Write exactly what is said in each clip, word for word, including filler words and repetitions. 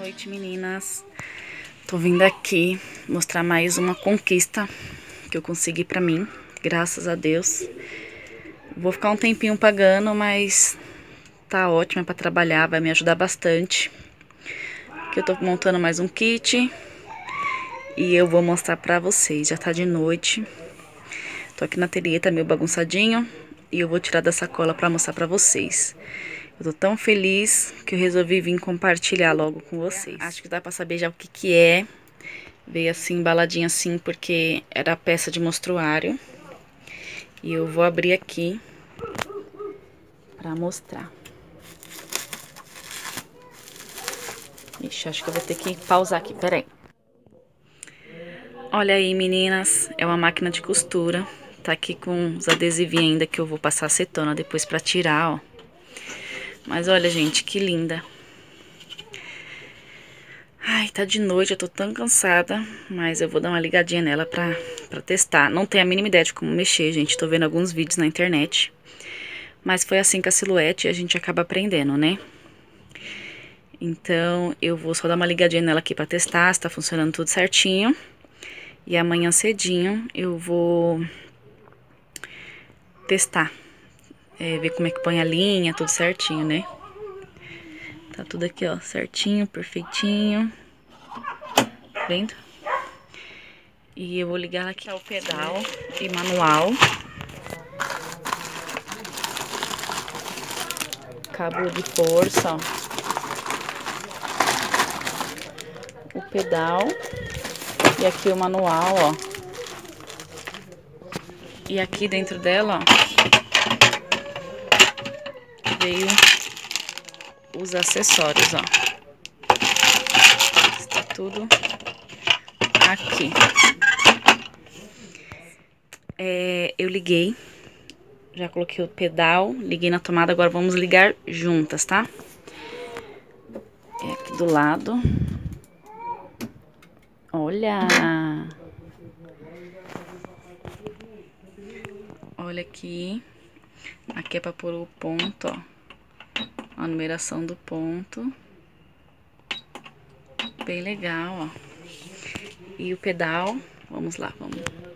noite, meninas. Tô vindo aqui mostrar mais uma conquista que eu consegui pra mim, graças a Deus. Vou ficar um tempinho pagando, mas tá ótima pra trabalhar, vai me ajudar bastante. Aqui eu tô montando mais um kit e eu vou mostrar pra vocês. Já tá de noite. Tô aqui na ateliê, tá meio bagunçadinho, e eu vou tirar da sacola pra mostrar pra vocês. Eu tô tão feliz que eu resolvi vir compartilhar logo com vocês. Acho que dá pra saber já o que que é. Veio assim, embaladinha assim, porque era a peça de mostruário. E eu vou abrir aqui pra mostrar. Ixi, acho que eu vou ter que pausar aqui, peraí. Olha aí, meninas, é uma máquina de costura. Tá aqui com os adesivinhos ainda que eu vou passar acetona depois pra tirar, ó. Mas olha, gente, que linda. Ai, tá de noite, eu tô tão cansada, mas eu vou dar uma ligadinha nela pra, pra testar. Não tenho a mínima ideia de como mexer, gente. Tô vendo alguns vídeos na internet. Mas foi assim com a Silhouette e a gente acaba aprendendo, né? Então, eu vou só dar uma ligadinha nela aqui pra testar se tá funcionando tudo certinho. E amanhã cedinho eu vou testar. É, ver como é que põe a linha, tudo certinho, né? Tá tudo aqui, ó, certinho, perfeitinho. Tá vendo? E eu vou ligar aqui o pedal e manual. Cabo de força, ó. O pedal. E aqui o manual, ó. E aqui dentro dela, ó, veio os acessórios, ó. Está tudo aqui. É, eu liguei. Já coloquei o pedal, liguei na tomada, agora vamos ligar juntas, tá? É aqui do lado. Olha! Olha aqui. Aqui é pra pôr o ponto, ó. A numeração do ponto. Bem legal, ó. E o pedal, vamos lá, vamos.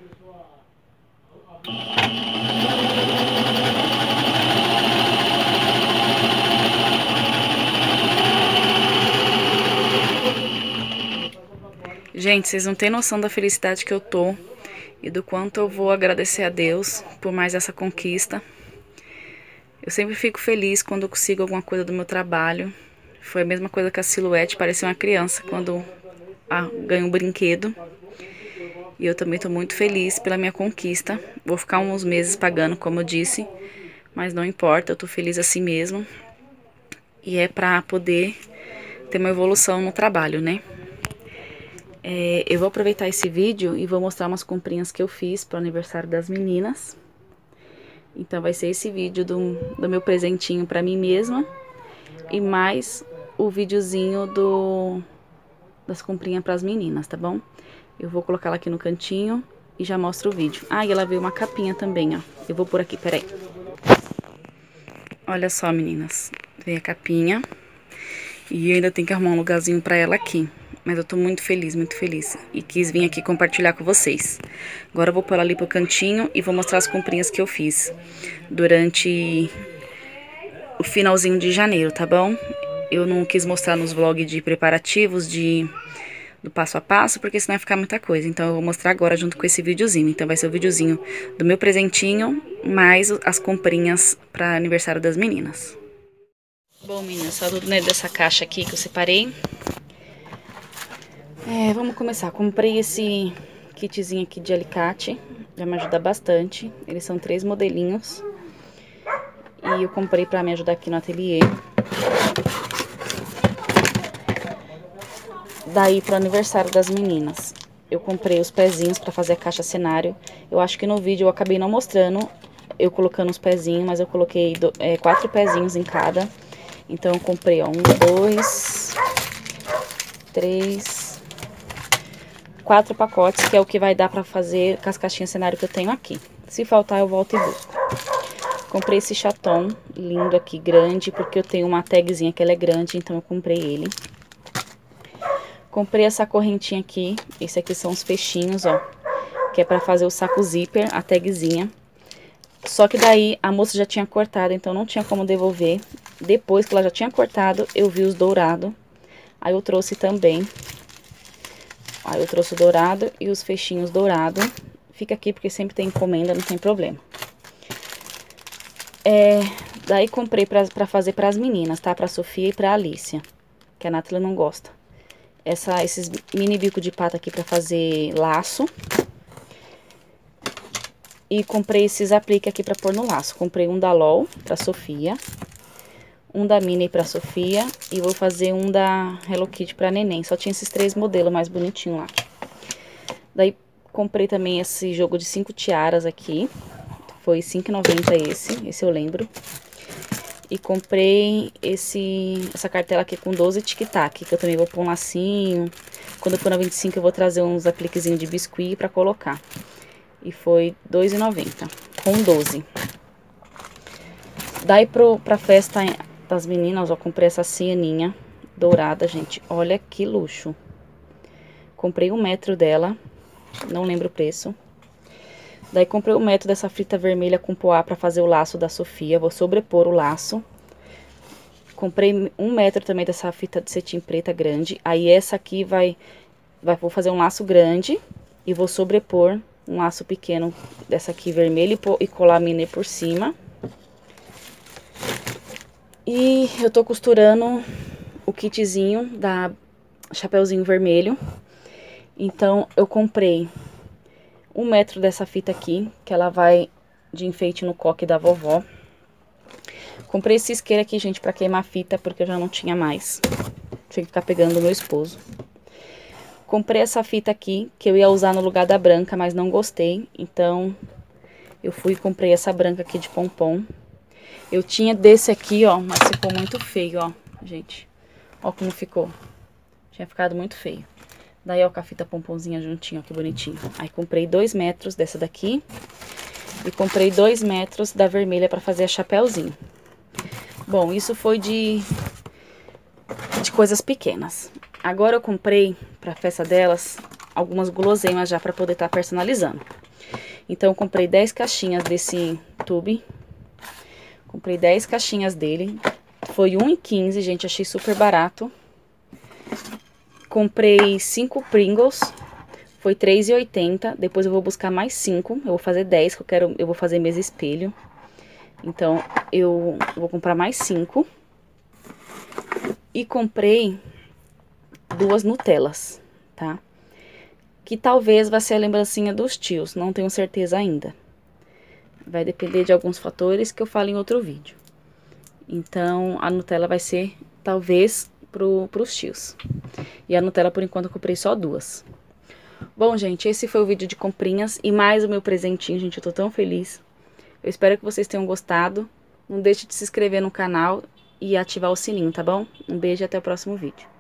Gente, vocês não têm noção da felicidade que eu tô e do quanto eu vou agradecer a Deus por mais essa conquista. Eu sempre fico feliz quando eu consigo alguma coisa do meu trabalho. Foi a mesma coisa que a Silhouette, parecia uma criança quando ah, ganha um brinquedo. E eu também tô muito feliz pela minha conquista. Vou ficar uns meses pagando, como eu disse, mas não importa, eu tô feliz assim mesmo. E é pra poder ter uma evolução no trabalho, né? É, eu vou aproveitar esse vídeo e vou mostrar umas comprinhas que eu fiz pro aniversário das meninas. Então vai ser esse vídeo do, do meu presentinho pra mim mesma. E mais o videozinho do, das comprinhas pras meninas, tá bom? Eu vou colocar ela aqui no cantinho e já mostro o vídeo. Ah, e ela veio uma capinha também, ó. Eu vou por aqui, peraí. Olha só, meninas. Veio a capinha. E eu ainda tenho que arrumar um lugarzinho pra ela aqui. Mas eu tô muito feliz, muito feliz. E quis vir aqui compartilhar com vocês. Agora eu vou pôr ela ali pro cantinho e vou mostrar as comprinhas que eu fiz durante o finalzinho de janeiro, tá bom? Eu não quis mostrar nos vlogs de preparativos de, do passo a passo, porque senão vai ficar muita coisa. Então eu vou mostrar agora junto com esse videozinho. Então vai ser o videozinho do meu presentinho, mais as comprinhas para aniversário das meninas. Bom, meninas, só tudo dentro dessa caixa aqui que eu separei. É, vamos começar. Comprei esse kitzinho aqui de alicate, já me ajuda bastante. Eles são três modelinhos. E eu comprei pra me ajudar aqui no ateliê. Daí pro aniversário das meninas, eu comprei os pezinhos pra fazer a caixa cenário. Eu acho que no vídeo eu acabei não mostrando eu colocando os pezinhos, mas eu coloquei do, é, quatro pezinhos em cada. Então eu comprei, ó, um, dois, três, quatro pacotes, que é o que vai dar pra fazer com as caixinhas cenário que eu tenho aqui. Se faltar, eu volto e busco. Comprei esse chaton lindo aqui, grande, porque eu tenho uma tagzinha que ela é grande, então eu comprei ele. Comprei essa correntinha aqui. Esse aqui são os fechinhos, ó. Que é pra fazer o saco zíper, a tagzinha. Só que daí a moça já tinha cortado, então não tinha como devolver. Depois que ela já tinha cortado, eu vi os dourados. Aí eu trouxe também. Aí eu trouxe o dourado e os fechinhos dourados. Fica aqui porque sempre tem encomenda, não tem problema. É, daí comprei pra, pra fazer pras meninas, tá? Pra Sofia e pra Alicia. Que a Nathalie não gosta. Essa, esses mini bico de pata aqui pra fazer laço. E comprei esses apliques aqui pra pôr no laço. Comprei um da LOL pra Sofia. Um da Minnie pra Sofia. E vou fazer um da Hello Kitty pra neném. Só tinha esses três modelos mais bonitinhos lá. Daí comprei também esse jogo de cinco tiaras aqui. Foi cinco reais e noventa centavos esse. Esse eu lembro. E comprei esse, essa cartela aqui com doze tic-tac. Que eu também vou pôr um lacinho. Quando eu pôr na vinte e cinco eu vou trazer uns apliquezinhos de biscuit pra colocar. E foi dois reais e noventa centavos, com doze. Daí pro, pra festa das meninas, eu comprei essa cianinha dourada, gente. Olha que luxo. Comprei um metro dela, não lembro o preço. Daí comprei um metro dessa fita vermelha com poá pra fazer o laço da Sofia. Vou sobrepor o laço. Comprei um metro também dessa fita de cetim preta grande. Aí essa aqui vai, vai vou fazer um laço grande e vou sobrepor um laço pequeno dessa aqui vermelha e colar a Minnie por cima. E eu tô costurando o kitzinho da Chapeuzinho Vermelho. Então eu comprei um metro dessa fita aqui, que ela vai de enfeite no coque da vovó. Comprei esse isqueiro aqui, gente, pra queimar fita, porque eu já não tinha mais. Tinha que ficar pegando o meu esposo. Comprei essa fita aqui, que eu ia usar no lugar da branca, mas não gostei. Então, eu fui e comprei essa branca aqui de pompom. Eu tinha desse aqui, ó, mas ficou muito feio, ó, gente. Ó como ficou. Tinha ficado muito feio. Daí, ó, com a fita pomponzinha juntinho, ó, que bonitinho. Aí, comprei dois metros dessa daqui. E comprei dois metros da vermelha pra fazer a chapéuzinho. Bom, isso foi de, de coisas pequenas. Agora eu comprei, pra festa delas, algumas guloseimas já pra poder estar personalizando. Então, eu comprei dez caixinhas desse tube. Comprei dez caixinhas dele. Foi um real e quinze, gente, achei super barato. Comprei cinco Pringles. Foi três reais e oitenta centavos. Depois eu vou buscar mais cinco. Eu vou fazer dez, que eu quero, eu vou fazer mesa espelho. Então, eu vou comprar mais cinco. E comprei duas Nutellas, tá? Que talvez vai ser a lembrancinha dos tios, não tenho certeza ainda. Vai depender de alguns fatores que eu falo em outro vídeo. Então, a Nutella vai ser, talvez, pro, pros tios. E a Nutella, por enquanto, eu comprei só duas. Bom, gente, esse foi o vídeo de comprinhas e mais o meu presentinho, gente, eu tô tão feliz. Eu espero que vocês tenham gostado. Não deixe de se inscrever no canal e ativar o sininho, tá bom? Um beijo e até o próximo vídeo.